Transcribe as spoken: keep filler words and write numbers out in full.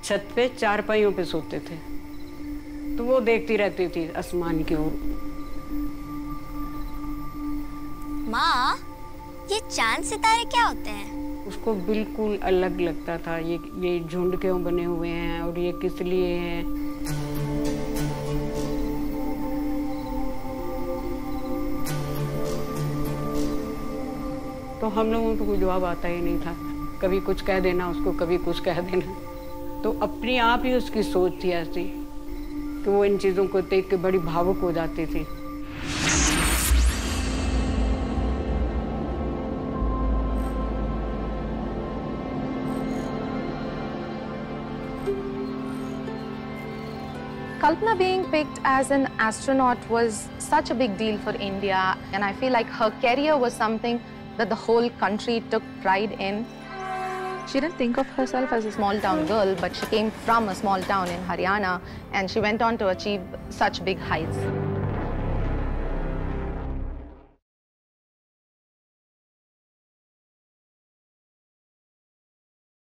छत पे चारपाइयों पे सोते थे, तो वो देखती रहती थी आसमान की ओर। माँ, ये चांद सितारे क्या होते हैं? उसको बिल्कुल अलग लगता था, ये ये झुंड क्यों बने हुए हैं और ये किस लिए हैं। तो हम लोगों को कोई जवाब आता ही नहीं था, कभी कुछ कह देना उसको, कभी कुछ कह देना। तो अपने आप ही उसकी सोच थी ऐसी कि वो इन चीज़ों को देख के बड़ी भावुक हो जाती थी। Kalpana being picked as an astronaut was such a big deal for India, and I feel like her career was something that the whole country took pride in. She didn't think of herself as a small town girl, but she came from a small town in Haryana, and she went on to achieve such big heights.